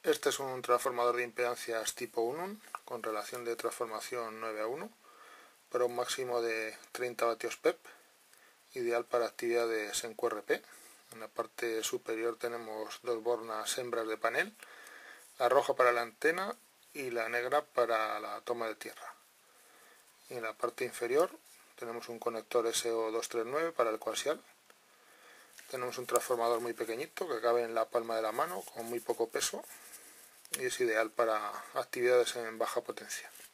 Este es un transformador de impedancias tipo Unum con relación de transformación 9:1 para un máximo de 30 vatios PEP, ideal para actividades en QRP. En la parte superior tenemos dos bornas hembras de panel, la roja para la antena y la negra para la toma de tierra. Y en la parte inferior tenemos un conector SO239 para el coaxial. Tenemos un transformador muy pequeñito que cabe en la palma de la mano con muy poco peso y es ideal para actividades en baja potencia.